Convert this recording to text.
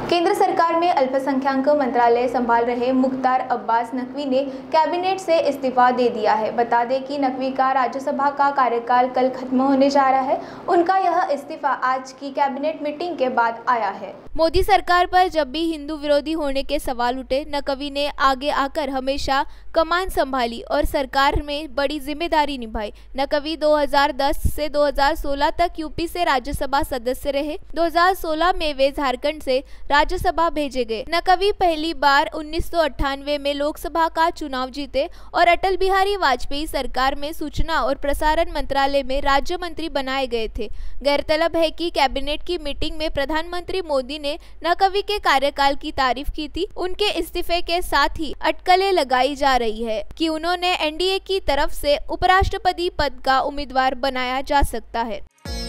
केंद्र सरकार में अल्पसंख्यक मंत्रालय संभाल रहे मुख्तार अब्बास नकवी ने कैबिनेट से इस्तीफा दे दिया है। बता दें कि नकवी का राज्यसभा का कार्यकाल कल खत्म होने जा रहा है। उनका यह इस्तीफा आज की कैबिनेट मीटिंग के बाद आया है। मोदी सरकार पर जब भी हिंदू विरोधी होने के सवाल उठे, नकवी ने आगे आकर हमेशा कमान संभाली और सरकार में बड़ी जिम्मेदारी निभाई। नकवी 2010 से 2016 तक यूपी से राज्यसभा सदस्य रहे। 2016 में वे झारखंड से राज्यसभा भेजे गए। नकवी पहली बार 1998 में लोकसभा का चुनाव जीते और अटल बिहारी वाजपेयी सरकार में सूचना और प्रसारण मंत्रालय में राज्य मंत्री बनाए गए थे। गौरतलब है कि कैबिनेट की मीटिंग में प्रधानमंत्री मोदी ने नकवी के कार्यकाल की तारीफ की थी। उनके इस्तीफे के साथ ही अटकलें लगाई जा रही है कि उन्होंने एनडीए की तरफ से उपराष्ट्रपति पद का उम्मीदवार बनाया जा सकता है।